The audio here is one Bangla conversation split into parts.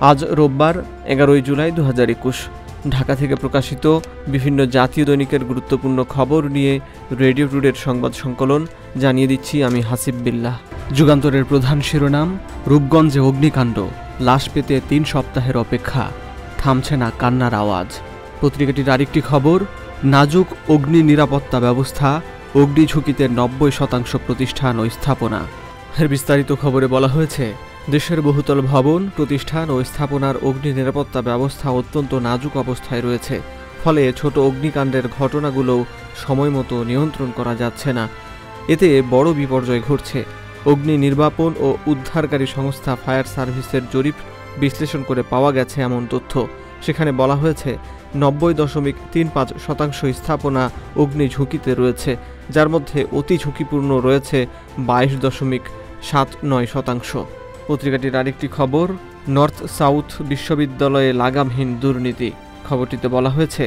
আজ রোববার 11 জুলাই 2021 ঢাকা থেকে প্রকাশিত বিভিন্ন জাতীয় দৈনিকের গুরুত্বপূর্ণ খবর নিয়ে রেডিও টুডের সংবাদ সংকলন জানিয়ে দিচ্ছি আমি হাসিব বিল্লাহ। যুগান্তরের প্রধান শিরোনাম, রূপগঞ্জে অগ্নিকাণ্ড, লাশ পেতে 3 সপ্তাহের অপেক্ষা, থামছে না কান্নার আওয়াজ। পত্রিকাটির আরেকটি খবর, নাজুক অগ্নি নিরাপত্তা ব্যবস্থা, অগ্নি ঝুঁকিতে 90% প্রতিষ্ঠান ও স্থাপনা। এর বিস্তারিত খবরে বলা হয়েছে, দেশের বহুতল ভবন, প্রতিষ্ঠান ও স্থাপনার অগ্নি নিরাপত্তা ব্যবস্থা অত্যন্ত নাজুক অবস্থায় রয়েছে। ফলে ছোট অগ্নিকাণ্ডের ঘটনাগুলোও সময়মতো নিয়ন্ত্রণ করা যাচ্ছে না। এতে বড় বিপর্যয় ঘটছে। অগ্নি নির্বাপন ও উদ্ধারকারী সংস্থা ফায়ার সার্ভিসের জরিপ বিশ্লেষণ করে পাওয়া গেছে এমন তথ্য। সেখানে বলা হয়েছে 90.35% স্থাপনা অগ্নি ঝুঁকিতে রয়েছে, যার মধ্যে অতি ঝুঁকিপূর্ণ রয়েছে 22.79%। পত্রিকাটির আরেকটি খবর, নর্থ সাউথ বিশ্ববিদ্যালয়ে লাগামহীন দুর্নীতি। খবরটিতে বলা হয়েছে,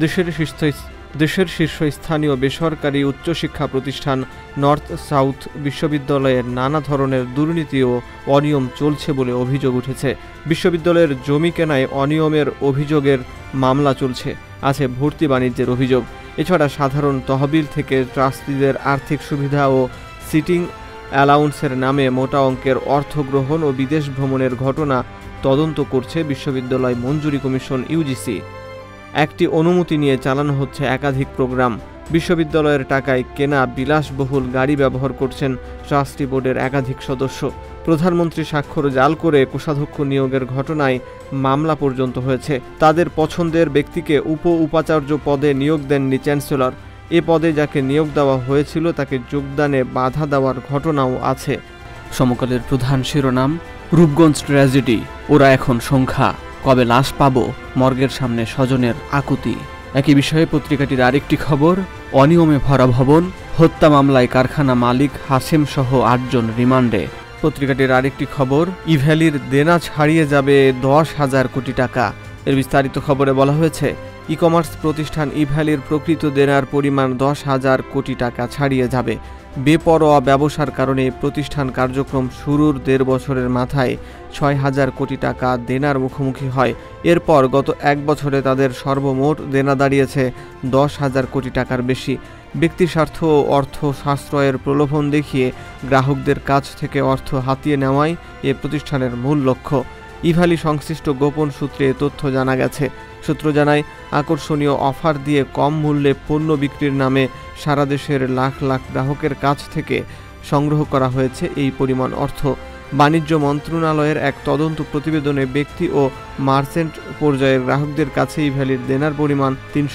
দেশের শীর্ষস্থানীয় বেসরকারি উচ্চশিক্ষা প্রতিষ্ঠান নর্থ সাউথ বিশ্ববিদ্যালয়ের নানা ধরনের দুর্নীতি ও অনিয়ম চলছে বলে অভিযোগ উঠেছে। বিশ্ববিদ্যালয়ের জমি কেনায় অনিয়মের অভিযোগের মামলা চলছে, আছে ভর্তি বাণিজ্যের অভিযোগ। এছাড়া সাধারণ তহবিল থেকে ট্রাস্টিদের আর্থিক সুবিধা ও সিটিং অ্যালাউন্সের নামে মোটা অঙ্কের অর্থ গ্রহণ ও বিদেশ ভ্রমণের ঘটনা তদন্ত করছে বিশ্ববিদ্যালয় মঞ্জুরি কমিশন ইউজিসি। একটি অনুমতি নিয়ে চালানো হচ্ছে একাধিক প্রোগ্রাম। বিশ্ববিদ্যালয়ের টাকায় কেনা বিলাসবহুল গাড়ি ব্যবহার করছেন ট্রাস্টি বোর্ডের একাধিক সদস্য। প্রধানমন্ত্রী স্বাক্ষর জাল করে কোষাধ্যক্ষ নিয়োগের ঘটনায় মামলা পর্যন্ত হয়েছে। তাদের পছন্দের ব্যক্তিকে উপাচার্য পদে নিয়োগ দেননি চ্যান্সেলর। এ পদে যাকে নিয়োগ দেওয়া হয়েছিল তাকে যোগদানে বাধা দেওয়ার ঘটনাও আছে। সমকালের প্রধান শিরোনাম, রূপগঞ্জ ট্র্যাজেডি, ওরা এখন সংখ্যা, কবে লাশ পাবো, মর্গের সামনে স্বজনের আকুতি। একই বিষয়ে পত্রিকাটির আরেকটি খবর, অনিয়মে ভরা ভবন, হত্যা মামলায় কারখানা মালিক হাসেম সহ 8 জন রিমান্ডে। পত্রিকাটির আরেকটি খবর, ইভ্যালির দেনা ছাড়িয়ে যাবে 10,000 কোটি টাকা। এর বিস্তারিত খবরে বলা হয়েছে, ই কমার্স প্রতিষ্ঠান ইভ্যালির প্রকৃত দেনার পরিমাণ 10,000 কোটি টাকা ছাড়িয়ে যাবে। বেপরোয়া ব্যবসার কারণে প্রতিষ্ঠান কার্যক্রম শুরুর 1.5 বছরের মাথায় 6,000 কোটি টাকা দেনার মুখোমুখি হয়। এরপর গত 1 বছরে তাদের সর্বমোট দেনা দাঁড়িয়েছে 10,000 কোটি টাকার বেশি। ব্যক্তিস্বার্থ ও অর্থ সাশ্রয়ের প্রলোভন দেখিয়ে গ্রাহকদের কাছ থেকে অর্থ হাতিয়ে নেওয়াই এ প্রতিষ্ঠানের মূল লক্ষ্য। ইভ্যালি সংশ্লিষ্ট গোপন সূত্রে এ তথ্য জানা গেছে। সূত্র জানায়, আকর্ষণীয় অফার দিয়ে কম মূল্যে পণ্য বিক্রির নামে সারা দেশের লাখ লাখ গ্রাহকের কাছ থেকে সংগ্রহ করা হয়েছে এই পরিমাণ অর্থ। বাণিজ্য মন্ত্রণালয়ের এক তদন্ত প্রতিবেদনে ব্যক্তি ও মার্চেন্ট পর্যায়ের গ্রাহকদের কাছে ইভ্যালির দেনার পরিমাণ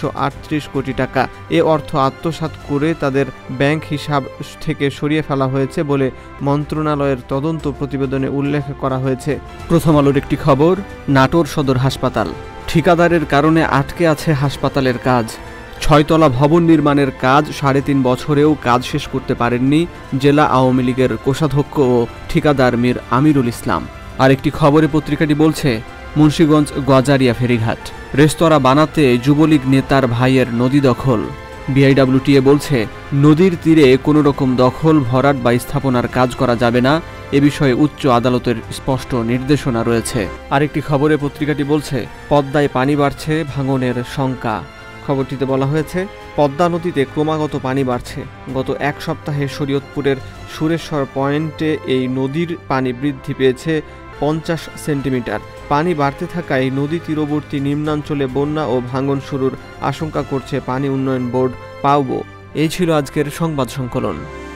338 কোটি টাকা। এ অর্থ আত্মসাৎ করে তাদের ব্যাংক হিসাব থেকে সরিয়ে ফেলা হয়েছে বলে মন্ত্রণালয়ের তদন্ত প্রতিবেদনে উল্লেখ করা হয়েছে। প্রথম আলোর একটি খবর, নাটোর সদর হাসপাতাল, ঠিকাদারের কারণে আটকে আছে হাসপাতালের কাজ। 6 তলা ভবন নির্মাণের কাজ 3.5 বছরেও কাজ শেষ করতে পারেননি জেলা আওয়ামী লীগের কোষাধ্যক্ষ ও ঠিকাদার মীর আমিরুল ইসলাম। আরেকটি খবরে পত্রিকাটি বলছে, মুন্সিগঞ্জ গজারিয়া ফেরিঘাট, রেস্তোরাঁ বানাতে যুবলীগ নেতার ভাইয়ের নদী দখল। বিআইডব্লিউটিএ বলছে, নদীর তীরে কোনো রকম দখল, ভরাট বা স্থাপনার কাজ করা যাবে না। এ বিষয়ে উচ্চ আদালতের স্পষ্ট নির্দেশনা রয়েছে। আরেকটি খবরে পত্রিকাটি বলছে, পদ্মায় পানি বাড়ছে, ভাঙনের শঙ্কা। খবরটিতে বলা হয়েছে, পদ্মা নদীতে ক্রমাগত পানি বাড়ছে। গত 1 সপ্তাহে শরীয়তপুরের সুরেশ্বর পয়েন্টে এই নদীর পানি বৃদ্ধি পেয়েছে 50 সেন্টিমিটার। পানি বাড়তে থাকায় নদী তীরবর্তী নিম্নাঞ্চলে বন্যা ও ভাঙন শুরুর আশঙ্কা করছে পানি উন্নয়ন বোর্ড পাউবো। এই ছিল আজকের সংবাদ সংকলন।